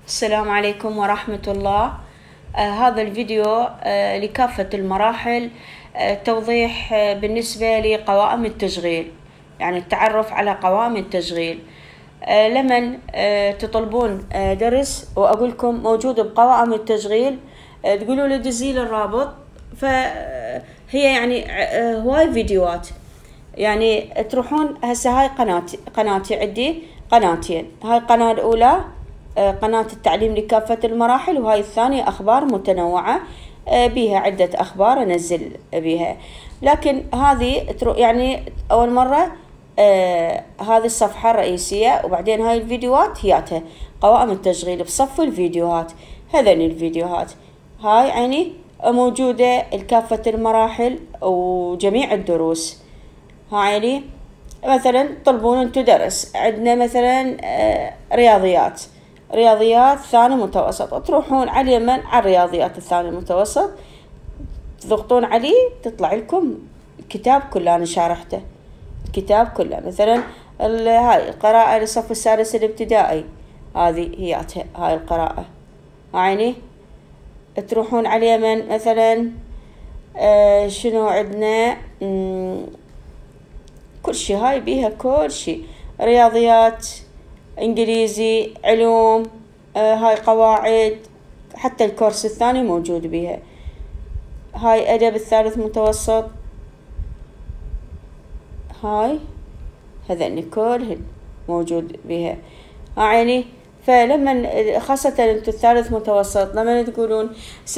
السلام عليكم ورحمة الله. هذا الفيديو لكافة المراحل، توضيح بالنسبة لقوائم التشغيل، يعني التعرف على قوائم التشغيل. لمن تطلبون درس وأقول لكم موجود بقوائم التشغيل، تقولوا لي دزي لي الرابط، فهي يعني هواي فيديوهات. يعني تروحون هسه هاي قناتي عندي قناتين. هاي القناة الأولى قناة التعليم لكافة المراحل، وهاي الثانية أخبار متنوعة، بيها عدة أخبار أنزل بيها. لكن هذه يعني أول مرة هذه الصفحة الرئيسية، وبعدين هاي الفيديوهات هياتها قوائم التشغيل بصف الفيديوهات. هذين الفيديوهات هاي يعني موجودة لكافة المراحل وجميع الدروس. هاي مثلا طلبون انتو درس، عندنا مثلا رياضيات ثاني متوسط، تروحون على اليمن على الرياضيات الثاني المتوسط، تضغطون عليه تطلع لكم الكتاب كله. أنا شارحته الكتاب كله. مثلا هاي القراءة للصف السادس الابتدائي، هذه هياتها هاي القراءة. يعني تروحون على اليمن مثلا شنو عندنا، كل شي هاي بيها، كل شي رياضيات، انجليزي، علوم، هاي قواعد، حتى الكورس الثاني موجود بيها. هاي أدب الثالث متوسط، هاي هذني كلهن موجود بيها. يعني فلما خاصة انتو الثالث متوسط، لما تقولون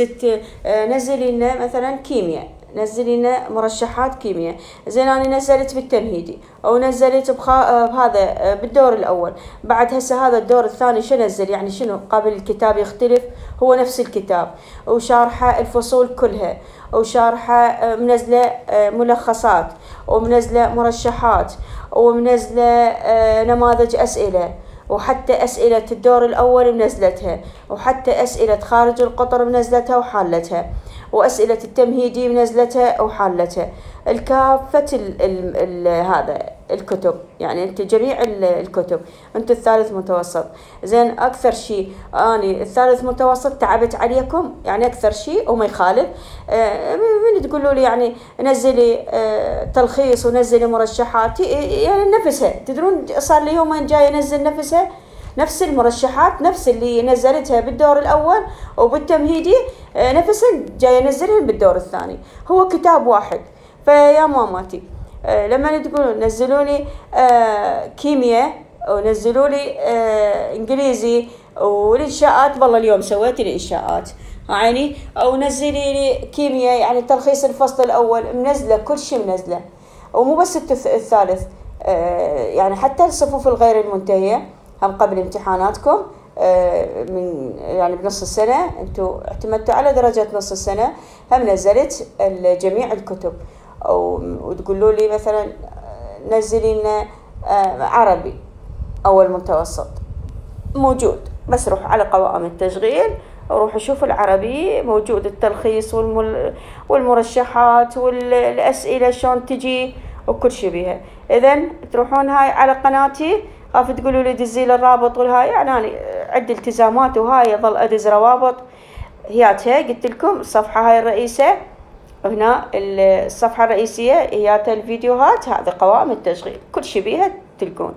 نزلي لنا مثلا كيمياء، نزلي لنا مرشحات كيمياء، زين أنا نزلت بالتمهيدي أو نزلت بهذا بالدور الأول، بعد هسه هذا الدور الثاني شو نزل؟ يعني شنو قبل الكتاب يختلف؟ هو نفس الكتاب، وشارحة الفصول كلها، وشارحة منزلة ملخصات، ومنزلة مرشحات، ومنزلة نماذج أسئلة، وحتى أسئلة الدور الأول منزلتها، وحتى أسئلة خارج القطر منزلتها وحالتها، وأسئلة التمهيدي منزلتها وحالتها، الكافة هذا الكتب. يعني أنت جميع الكتب، أنت الثالث متوسط. زين أكثر شيء أني الثالث متوسط تعبت عليكم، يعني أكثر شيء وما يخالف. من تقولوا لي يعني نزلي تلخيص ونزلي مرشحات، يعني نفسها، تدرون صار لي يومين جاي أنزل نفسها، نفس المرشحات، نفس اللي نزلتها بالدور الأول وبالتمهيدي، نفسها جاي أنزلها بالدور الثاني، هو كتاب واحد. فيا ماماتي لما تقولون نزلوا لي كيمياء ونزلوا لي إنجليزي والإنشاءات، والله اليوم سويت الإنشاءات يعني، أو نزلي لي كيمياء يعني تلخيص الفصل الأول، منزلة كل شيء منزلة. ومو بس الثالث، يعني حتى الصفوف الغير المنتهية هم قبل امتحاناتكم، من يعني بنص السنة انتوا اعتمدتوا على درجة نص السنة، هم نزلت جميع الكتب. وتقولوا لي مثلا نزلي لنا عربي أول متوسط، موجود، بس روح على قوائم التشغيل وروح شوف العربي، موجود التلخيص والمرشحات والأسئلة شلون تجي وكل شي بيها. إذن تروحون هاي على قناتي، خاف تقولوا لي دزيل الرابط والهاي، يعني أنا عندي التزامات وهاي أظل أدز روابط هياتها. قلت لكم الصفحة هاي الرئيسة هنا، الصفحة الرئيسية هياتها الفيديوهات، هذه قوائم التشغيل كل شي بيها تلقون.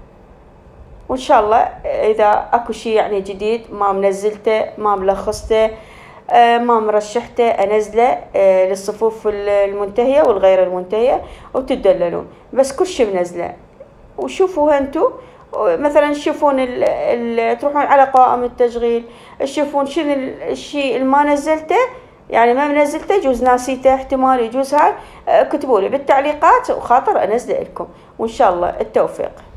وإن شاء الله إذا أكو شي يعني جديد ما منزلته، ما ملخصته، ما مرشحته، أنزله للصفوف المنتهية والغير المنتهية، وتدللون. بس كل شي منزله وشوفوها انتو. مثلا تشوفون تروحون على قوائم التشغيل، تشوفون شنو الشيء اللي ما نزلته، يعني ما منزلته، يجوز ناسيته، احتمال يجوز هاي، كتبوا لي بالتعليقات وخاطر انزله لكم. وان شاء الله التوفيق.